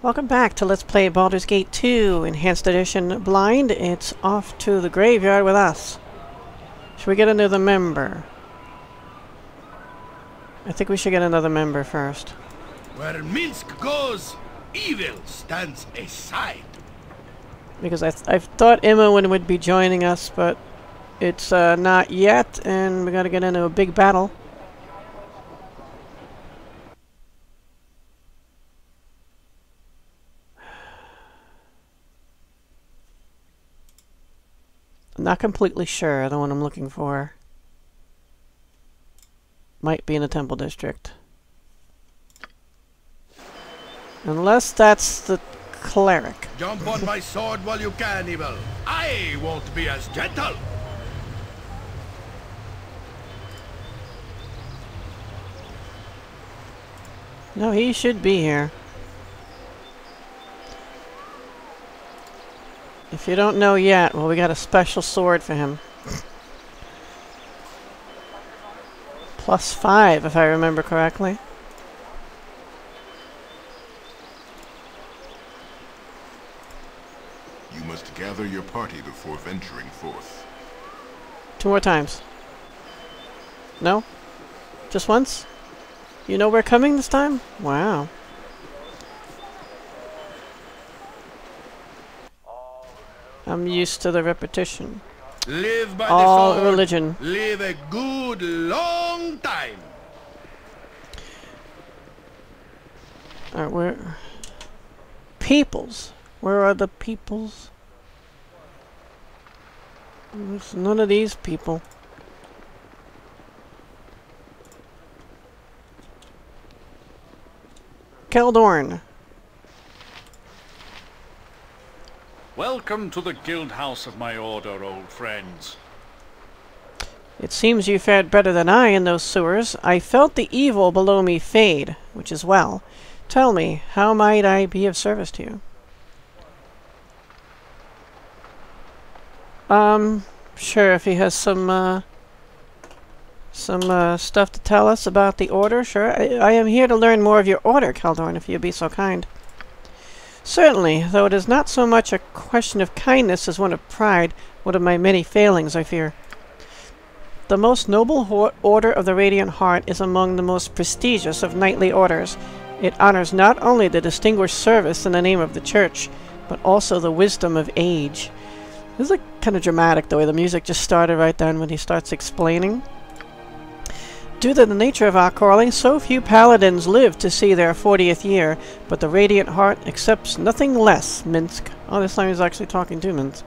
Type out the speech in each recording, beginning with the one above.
Welcome back to Let's Play Baldur's Gate 2, Enhanced Edition Blind. It's off to the graveyard with us. Should we get another member? I think we should get another member first. Where Minsk goes, evil stands aside. Because I thought Imoen would be joining us, but it's not yet, and we gotta get into a big battle. I'm not completely sure the one I'm looking for. Might be in the Temple District. Unless that's the cleric. Jump on my sword while you can, evil. I won't be as gentle. No, he should be here. If you don't know yet, well, we got a special sword for him. +5, if I remember correctly. You must gather your party before venturing forth. 2 more times. No? Just once? You know we're coming this time? Wow. I'm used to the repetition. Live by All the sword. religion. Live a good long time. Alright, where... Peoples. Where are the peoples? There's none of these people. Keldorn. Welcome to the guild house of my order, old friends. It seems you fared better than I in those sewers. I felt the evil below me fade, which is well. Tell me, how might I be of service to you? Sure, if he has some stuff to tell us about the order, sure. I am here to learn more of your order, Keldorn, if you'd be so kind. Certainly, though it is not so much a question of kindness as one of pride, one of my many failings, I fear. The most noble order of the Radiant Heart is among the most prestigious of knightly orders. It honors not only the distinguished service in the name of the Church, but also the wisdom of age. This is like kind of dramatic, the way the music just started right then when he starts explaining. Due to the nature of our calling, so few paladins live to see their 40th year, but the Radiant Heart accepts nothing less, Minsk. Oh, this time he's actually talking to Minsk.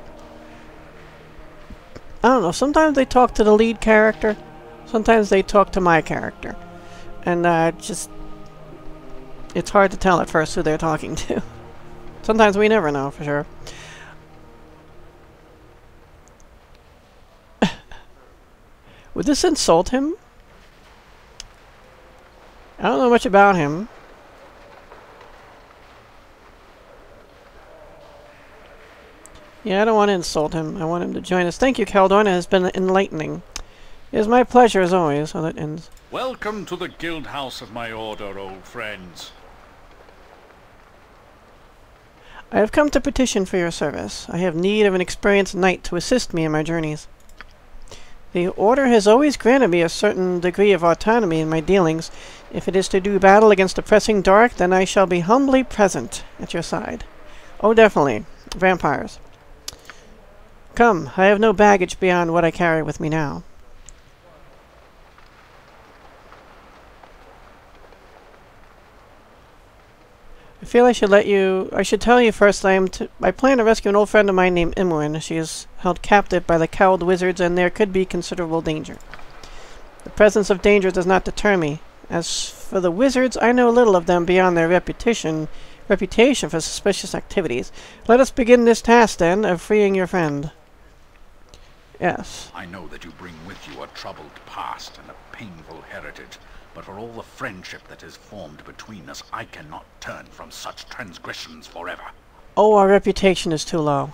I don't know, sometimes they talk to the lead character, sometimes they talk to my character. And it's hard to tell at first who they're talking to. Sometimes we never know, for sure. Would this insult him? I don't know much about him. Yeah, I don't want to insult him. I want him to join us. Thank you, Keldorn. It has been enlightening. It is my pleasure, as always. So that ends. Welcome to the guild house of my order, old friends. I have come to petition for your service. I have need of an experienced knight to assist me in my journeys. The Order has always granted me a certain degree of autonomy in my dealings. If it is to do battle against the pressing dark, then I shall be humbly present at your side. Oh, definitely. Vampires. Come, I have no baggage beyond what I carry with me now. I feel I should tell you first that I plan to rescue an old friend of mine named Imoen. She is held captive by the cowled wizards, and there could be considerable danger. The presence of danger does not deter me. As for the wizards, I know little of them beyond their reputation for suspicious activities. Let us begin this task, then, of freeing your friend. Yes. I know that you bring with you a troubled past and a painful heritage. But for all the friendship that is formed between us, I cannot turn from such transgressions forever. Oh, our reputation is too low.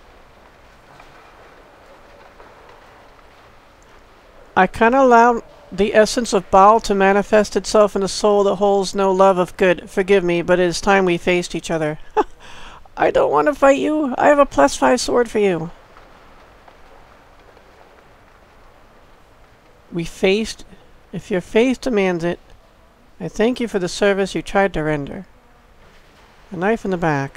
I kind of the essence of Baal to manifest itself in a soul that holds no love of good. Forgive me, but it is time we faced each other. I don't want to fight you. I have a +5 sword for you. We faced... If your faith demands it, I thank you for the service you tried to render. A knife in the back.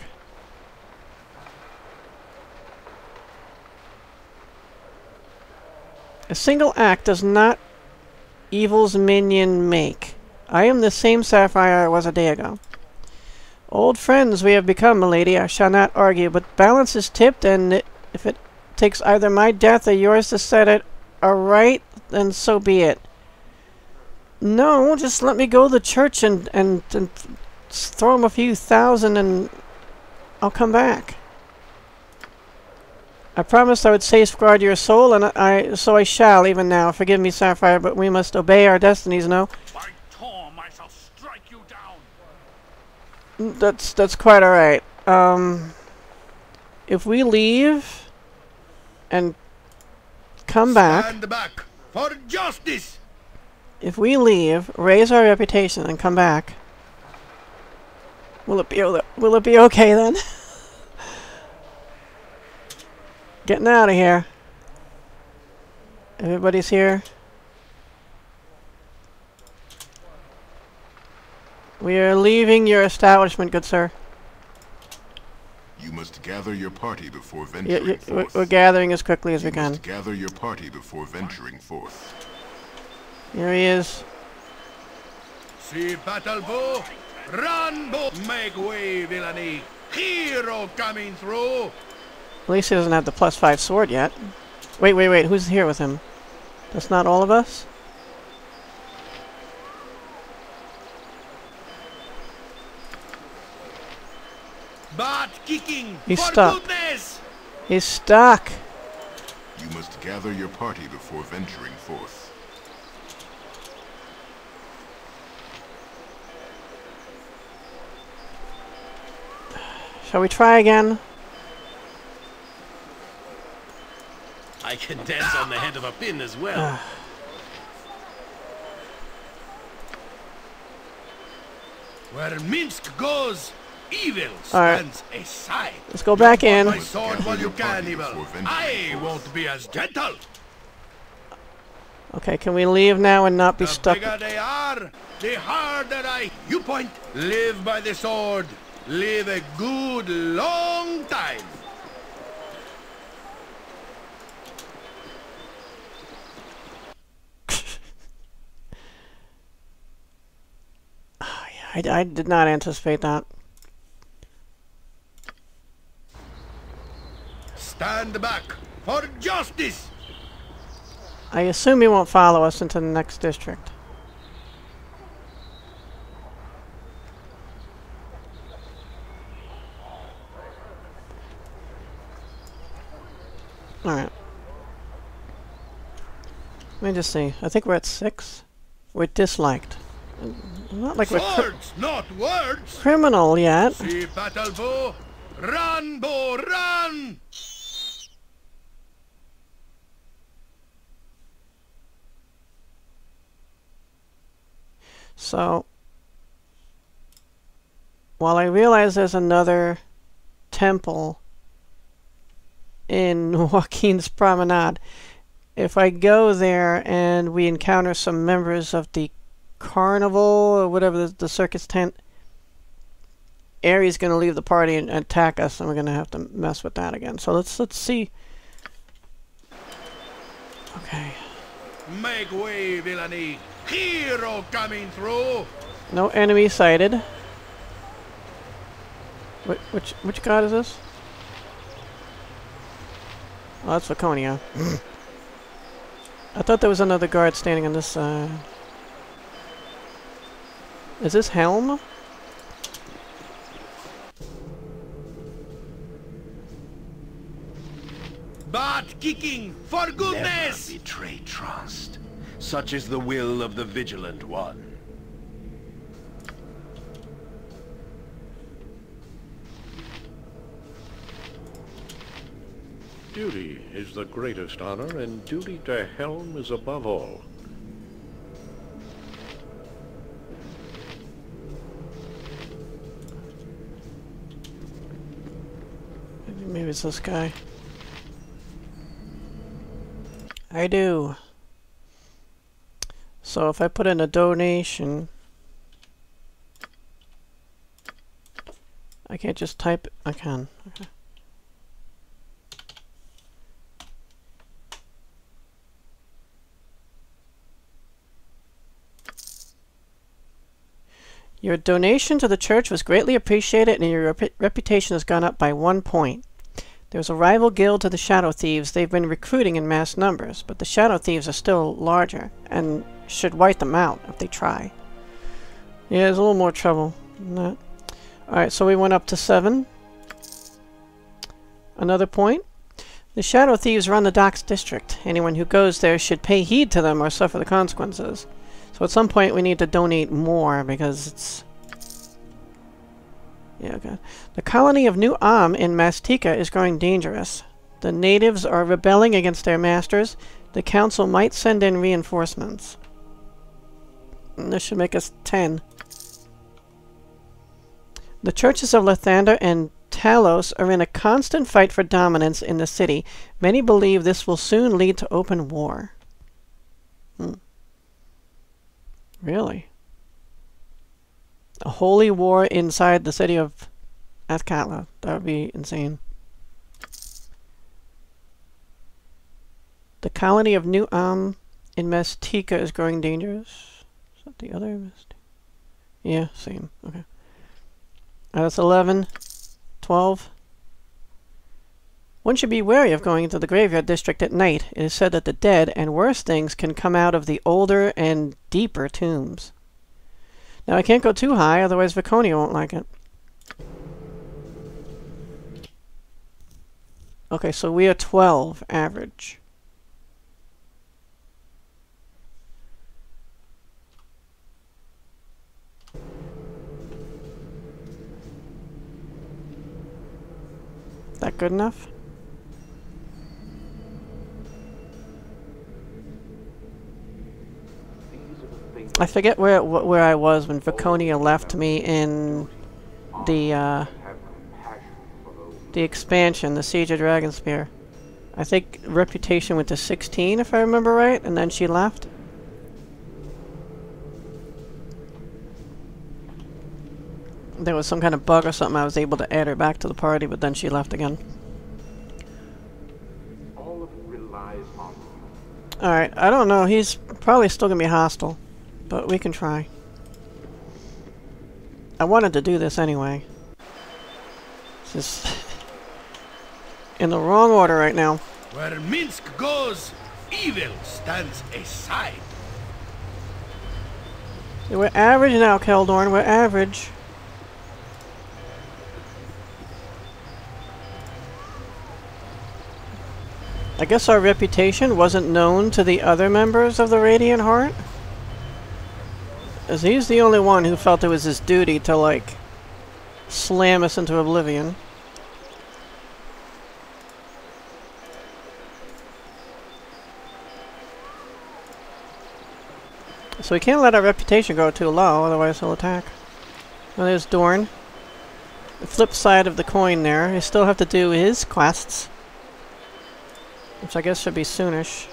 A single act does not evil's minion make. I am the same Sapphire I was a day ago. Old friends we have become, milady. I shall not argue, but balance is tipped, and if it takes either my death or yours to set it aright, then so be it. No, just let me go to the church and throw him a few thousand and I'll come back. I promised I would safeguard your soul, and so I shall even now. Forgive me, Sapphire, but we must obey our destinies, no? By Torm, I shall strike you down. That's quite alright. If we leave and come back... Stand back for justice! If we leave, raise our reputation, and come back, will it be okay then? Getting out of here. Everybody's here. We are leaving your establishment, good sir. You must gather your party before venturing forth. We're gathering as quickly as we You can. must gather your party before venturing forth. Here he is. See battle bow, run bow, make way, villainy. Hero coming through. At least he doesn't have the +5 sword yet. Wait, who's here with him? That's not all of us? Butt kicking He's for stuck. goodness. He's stuck! You must gather your party before venturing forth. Shall we try again? I can dance on the head of a pin as well. Where Minsk goes, evil Alright. stands aside. Let's go back in. My sword while you can, evil. I won't be as gentle. Okay, can we leave now and not be The stuck? bigger they are, the harder you point. Live by the sword. Live a good long time. I did not anticipate that. Stand back for justice. I assume he won't follow us into the next district. Alright. Let me just see. I think we're at 6. We're disliked. Not like we're Swords, not words. criminal yet. See battle bow, run! So, while I realize there's another temple in Joaquin's Promenade, if I go there and we encounter some members of the carnival or whatever the circus tent, Ares going to leave the party and attack us, and we're going to have to mess with that again. So let's see. Okay. Make way, villainy. Hero coming through. No enemy sighted. Which god is this? Oh, that's Laconia. I thought there was another guard standing on this side. Is this Helm? Butt kicking for goodness. Never betray trust. Such is the will of the Vigilant One. Duty is the greatest honor, and duty to Helm is above all. Maybe it's this guy. I do. So if I put in a donation, I can't just type it. I can. Okay. Your donation to the church was greatly appreciated, and your reputation has gone up by 1 point. There's a rival guild to the Shadow Thieves. They've been recruiting in mass numbers, but the Shadow Thieves are still larger and should wipe them out if they try. Yeah, there's a little more trouble than that. Alright, so we went up to 7. Another point. The Shadow Thieves run the Docks District. Anyone who goes there should pay heed to them or suffer the consequences. So at some point we need to donate more because it's... Yeah, okay. The colony of New Am in Mastika is growing dangerous. The natives are rebelling against their masters. The council might send in reinforcements. And this should make us 10. The churches of Lathander and Talos are in a constant fight for dominance in the city. Many believe this will soon lead to open war. Really? A holy war inside the city of Azkatla. That would be insane. The colony of New Am in Mastika is growing dangerous. Is that the other Mastika? Yeah, same. Okay. That's 11. 12. One should be wary of going into the graveyard district at night. It is said that the dead and worse things can come out of the older and deeper tombs. Now I can't go too high, otherwise Viconia won't like it. Okay, so we are 12 average. That good enough? I forget where I was when Viconia left me in the expansion, the Siege of Dragonspear. I think reputation went to 16 if I remember right, and then she left. There was some kind of bug or something. I was able to add her back to the party, but then she left again. Alright, I don't know. He's probably still gonna be hostile, but we can try. I wanted to do this anyway. This is in the wrong order right now. Where Minsk goes, evil stands aside. Yeah, we're average now, Keldorn. We're average. I guess our reputation wasn't known to the other members of the Radiant Heart. As he's the only one who felt it was his duty to, like, slam us into oblivion. So we can't let our reputation go too low, otherwise he'll attack. Well, there's Dorn. The flip side of the coin there. He still have to do his quests, which I guess should be soonish.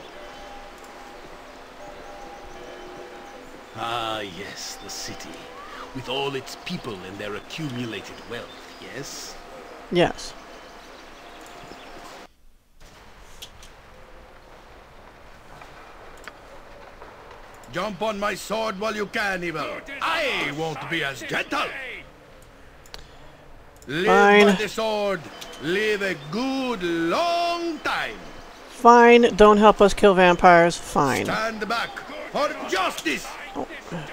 Ah, yes, the city. With all its people and their accumulated wealth, yes? Yes. Jump on my sword while you can, evil. I won't be as gentle. Live by the sword. Live a good long time. Fine, don't help us kill vampires. Fine. Stand back for justice. Oh.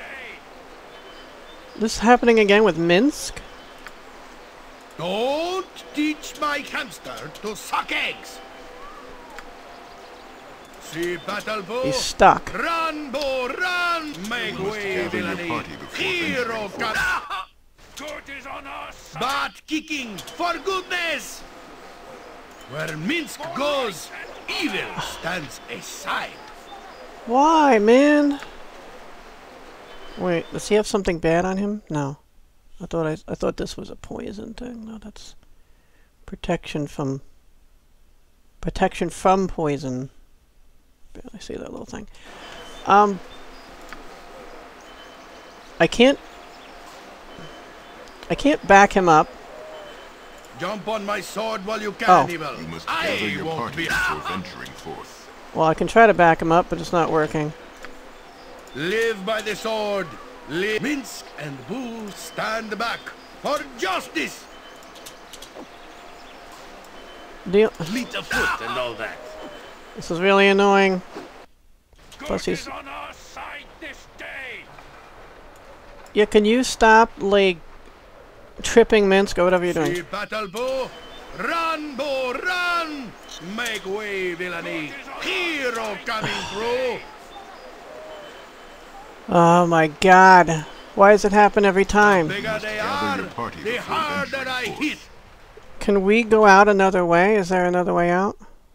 This is happening again with Minsk? Don't teach my hamster to suck eggs. See battle bow. He's stuck. Run, bow, run. Make way, villainy. Hero come. Good is on our side. Butt kicking, for goodness. Where Minsk goes, evil stands aside. Why, man? Wait, does he have something bad on him? No. I thought this was a poison thing. No, that's Protection from poison. Barely see that little thing. I can't back him up. Jump on my sword while you can, evil. You must gather your party before venturing forth. Well, I can try to back him up, but it's not working. Live by the sword. Live. Minsk and Boo stand back for justice. Deal. Fleet of foot and all that. This is really annoying. Plus Good he's... is on our side this day. Yeah, can you stop, like, tripping Minsk or whatever you're doing? See battle, Boo. Run, Boo, run. Make way, villainy. Hero coming through. Oh my god. Why does it happen every time? The bigger they are, the harder I hit. Can we go out another way? Is there another way out?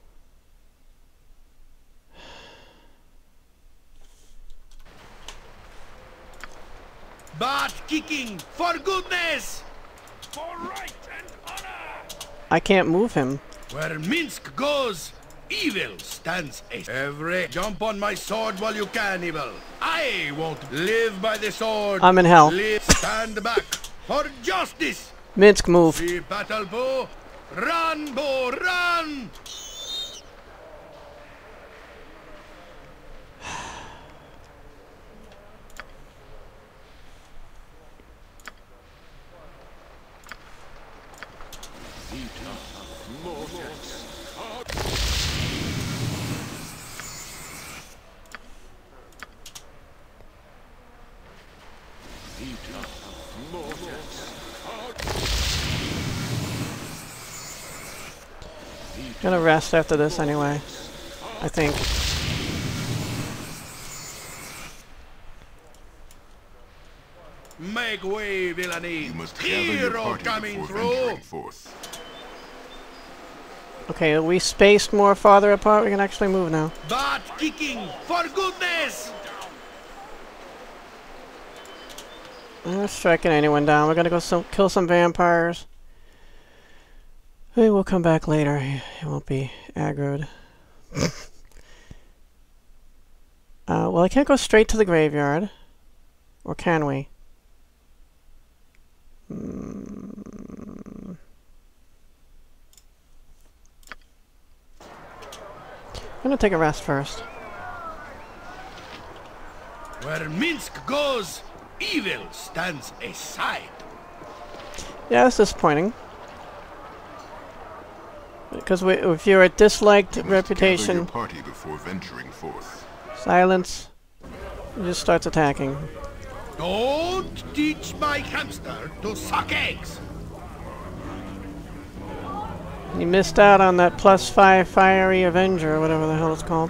Butt kicking, for goodness! For right and honor. I can't move him. Where Minsk goes, evil stands every. Jump on my sword while you can, evil. I won't live by the sword. I'm in hell. Live, stand back for justice. Minsk, move. See battle, Boo. Run, Boo, run! Gonna rest after this anyway, I think. Make way, villainy. You must gather your Hero party coming before through. venturing forth. Okay, are we spaced more farther apart? We can actually move now. Butt kicking, for goodness! I'm not striking anyone down. We're gonna go kill some vampires. Hey, we'll come back later. He won't be aggroed. Well, I can't go straight to the graveyard. Or can we? I'm gonna take a rest first. Where Minsk goes, evil stands aside. Yeah, that's disappointing. Because if you're a disliked reputation, Your party before venturing forth. silence, he just starts attacking. Don't teach my hamster to suck eggs. You missed out on that +5 Fiery Avenger, or whatever the hell it's called.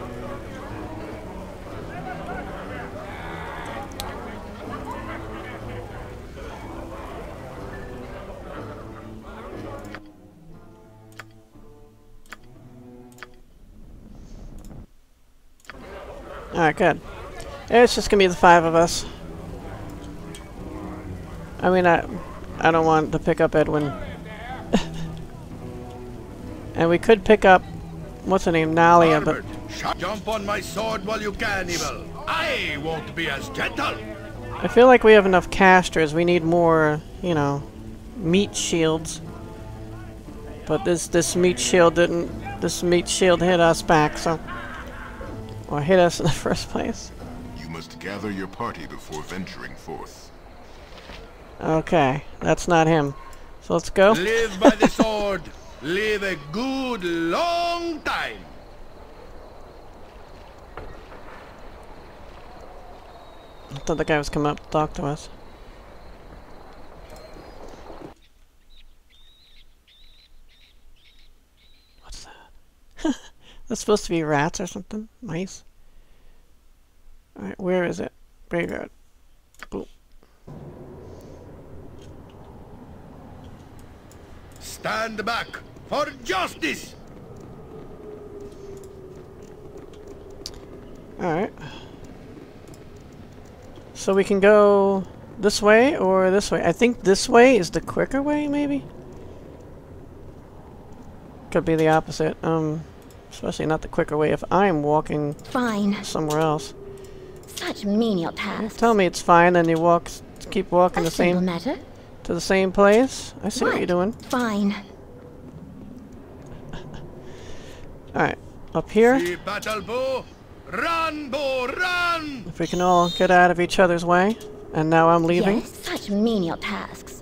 Alright, good. It's just gonna be the 5 of us. I mean, I don't want to pick up Edwin. And we could pick up, what's her name, Nalia, but... Jump on my sword while you can, evil. I won't be as gentle. I feel like we have enough casters. We need more, you know, meat shields. But this meat shield didn't... This meat shield hit us back, so... Or hit us in the first place. You must gather your party before venturing forth. Okay, that's not him. So let's go. Live by the sword. Live a good long time. I thought the guy was coming up to talk to us. What's that? That's supposed to be rats or something? Mice? Alright, where is it? Graveyard. Boom. Stand back for justice. Alright. So we can go this way or this way. I think this way is the quicker way, maybe? could be the opposite. Especially not the quicker way if I'm walking Fine. somewhere else. Such menial tasks. Tell me it's fine, then you keep walking A the same simple matter. to the same place. I see what you're doing. Fine. All right, up here. See battle bow. Run, bow, run! If we can all get out of each other's way. And now I'm leaving. Yes, such menial tasks.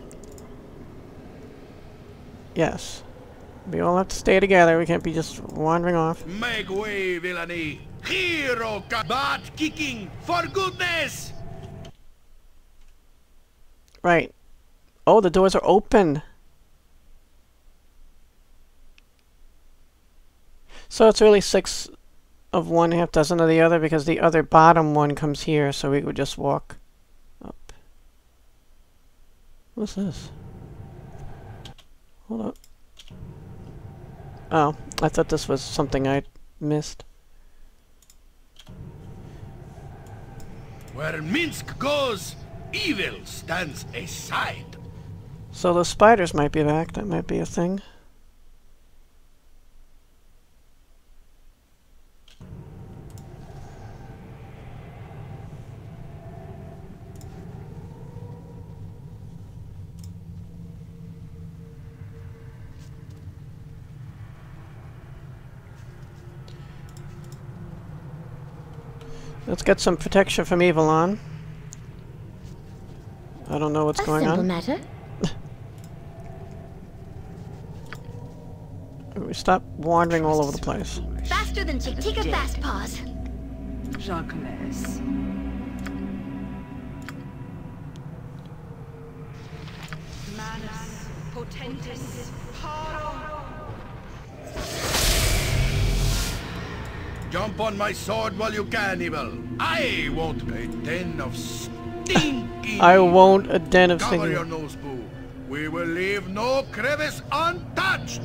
Yes. We all have to stay together. We can't be just wandering off. Make way, villainy! Hero butt kicking, for goodness! Right. Oh, the doors are open. So it's really 6 of one, half dozen of the other, because the other bottom one comes here, so we would just walk up. What's this? Hold up. Oh, I thought this was something I missed. Where Minsk goes, evil stands aside. So the spiders might be back. That might be a thing. Let's get some protection from evil on. I don't know what's going on. A simple matter. We stop wandering all over the place. Faster than chicken. Take a fast pause. Jacques. Manus potentis paro. Jump on my sword while you can, evil. I won't a den of stinking. I won't a den of Cover stinking. your nose, boo. We will leave no crevice untouched.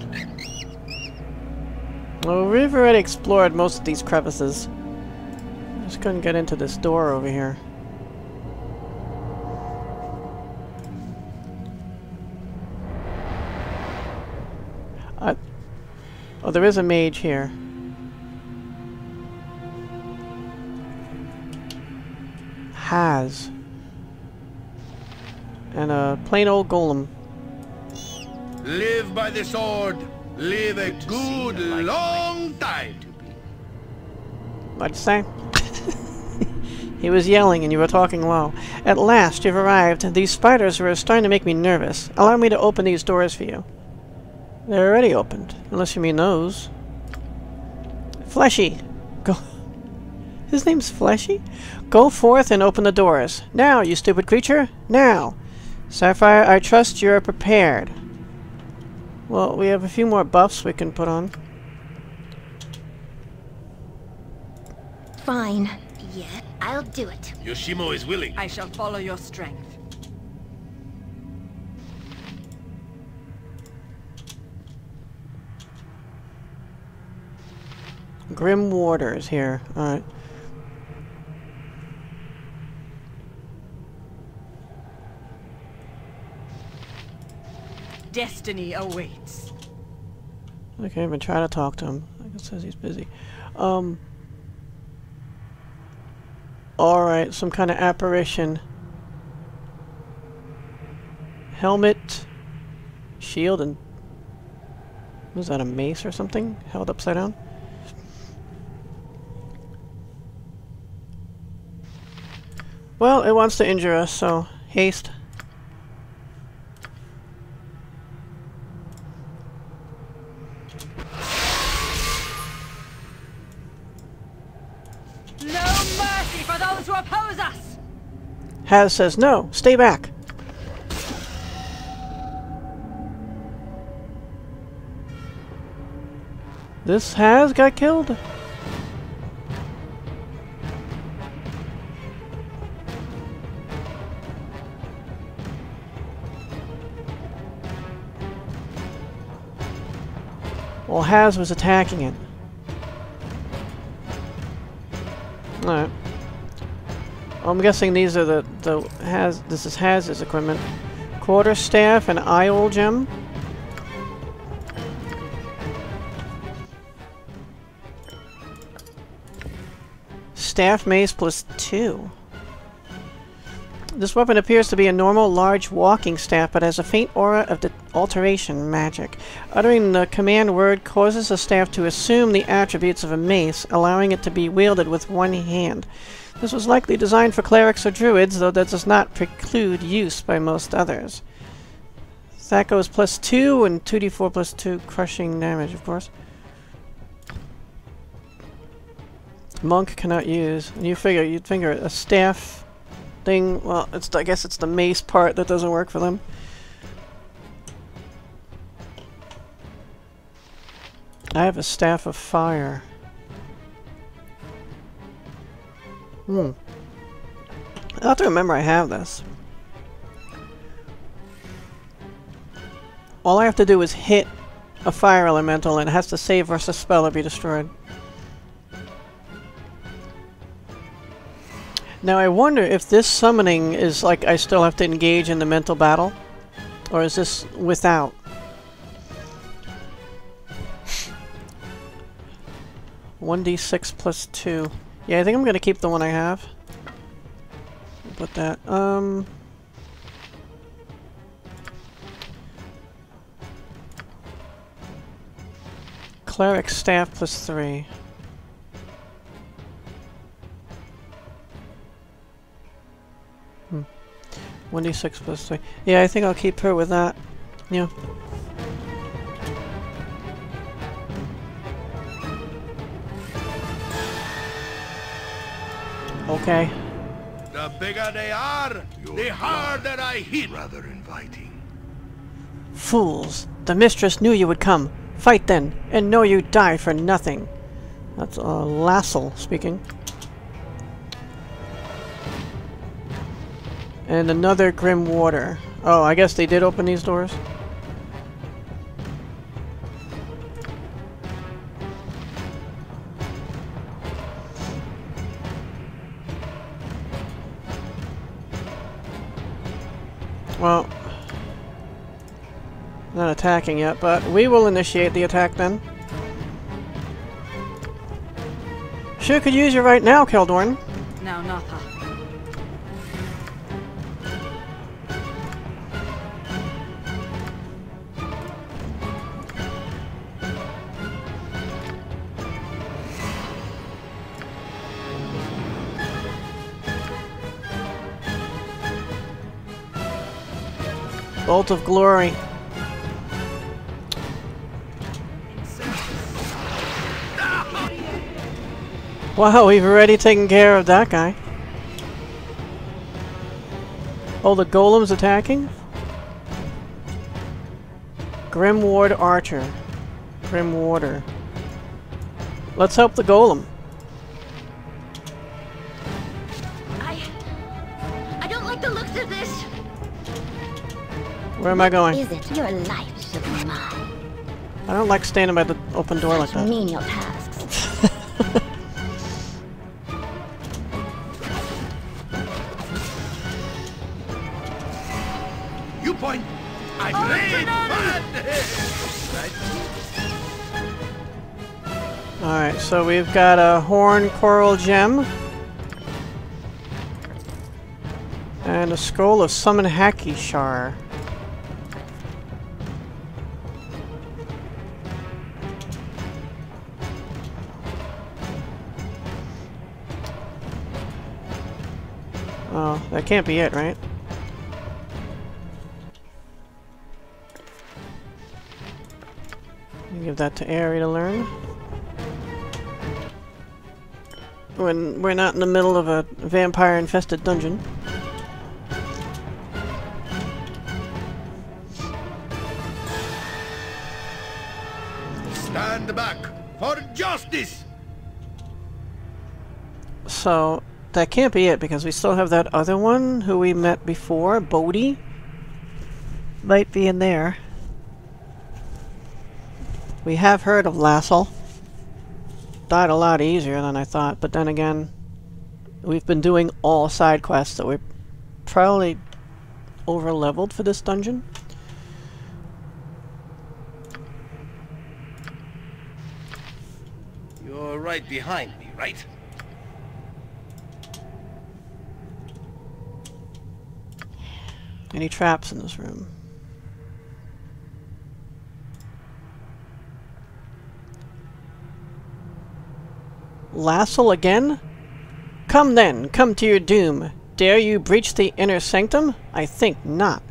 Well, we've already explored most of these crevices. Just couldn't get into this door over here. Oh, there is a mage here. Has. And a plain old golem. Live by the sword. Live a good long time. What'd you say? He was yelling and you were talking low. At last, you've arrived. These spiders were starting to make me nervous. Allow me to open these doors for you. They're already opened. Unless you mean those. Fleshy. Go. His name's Fleshy? Go forth and open the doors. Now, you stupid creature. Now. Sapphire, I trust you're prepared. Well, we have a few more buffs we can put on. Fine. Yeah, I'll do it. Yoshimo is willing. I shall follow your strength. Grim Warders here. Alright. Destiny awaits. I can't even try to talk to him. Like it says he's busy. Alright, some kind of apparition. Helmet, shield, and... was that a mace or something? Held upside down? Well, it wants to injure us, so haste. No mercy for those who oppose us! Has says no, stay back. This Has got killed? Well, Has was attacking it. Alright. I'm guessing these are the this is Haz's equipment. Quarterstaff and Eye gem. staff mace +2. This weapon appears to be a normal, large walking staff, but has a faint aura of alteration magic. Uttering the command word causes the staff to assume the attributes of a mace, allowing it to be wielded with one hand. This was likely designed for clerics or druids, though that does not preclude use by most others. That goes +2 and 2d4 +2 crushing damage, of course. Monk cannot use. And you'd figure a staff thing. Well, I guess it's the mace part that doesn't work for them. I have a staff of fire. I have to remember I have this. All I have to do is hit a fire elemental and it has to save versus spell or be destroyed. Now I wonder if this summoning is like I still have to engage in the mental battle, or is this without? (1d6 +2). Yeah, I think I'm gonna keep the one I have. Put that. Cleric staff +3. 1d6 +3. Yeah, I think I'll keep her with that. Yeah. Okay. The bigger they are, the harder I hit. Rather inviting. Fools! The mistress knew you would come. Fight then, and know you die for nothing. That's Lassel speaking. And another Grim Warder. Oh, I guess they did open these doors. Well, not attacking yet, but we will initiate the attack then. Sure could use you right now, Keldorn. Now, Natha. Bolt of Glory. Wow, we've already taken care of that guy. Oh, the golem's attacking? Grim Ward Archer. Grim Warder. Let's help the golem. I don't like the looks of this. Where am I going? Is it your life should be mine? I don't like standing by the open door like that. Menial tasks. You point. I raid. Alright, so we've got a Horn Coral Gem. And a Scroll of Summon Hakishar. Oh, that can't be it, right? Give that to Aerie to learn. When we're not in the middle of a vampire-infested dungeon. Stand back for justice. So that can't be it because we still have that other one who we met before, Bodhi. Might be in there. We have heard of Lassel. Died a lot easier than I thought, but then again, we've been doing all side quests, so we're probably over-leveled for this dungeon. You're right behind me, right? Any traps in this room? Lassel again? Come then, come to your doom. Dare you breach the inner sanctum? I think not.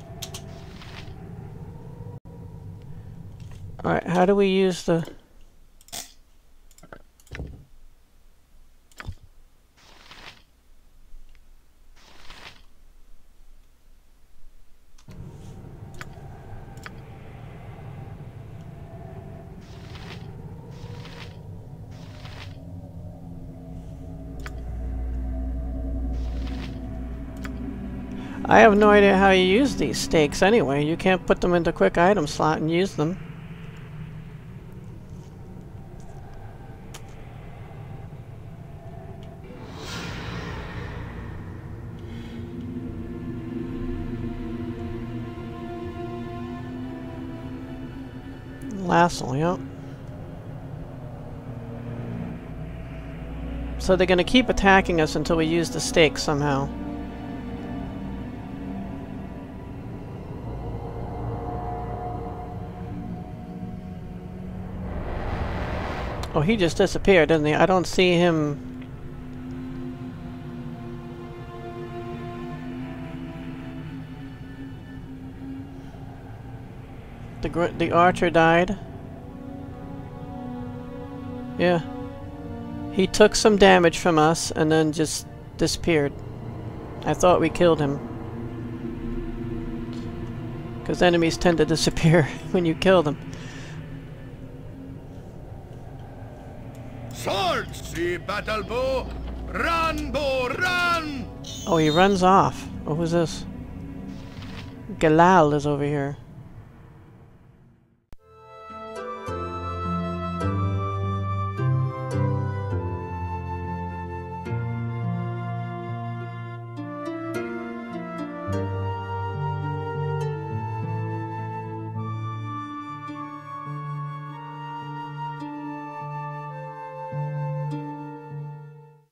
Alright, how do we use the... I have no idea how you use these stakes anyway. You can't put them into quick item slot and use them. Lassel, yep. So they're gonna keep attacking us until we use the stakes somehow. Oh, he just disappeared, didn't he? I don't see him. The archer died. Yeah. He took some damage from us and then just disappeared. I thought we killed him. Because enemies tend to disappear when you kill them. Swords, see battle bow. Run, bow, run! Oh, he runs off. Oh, who's this? Galal is over here.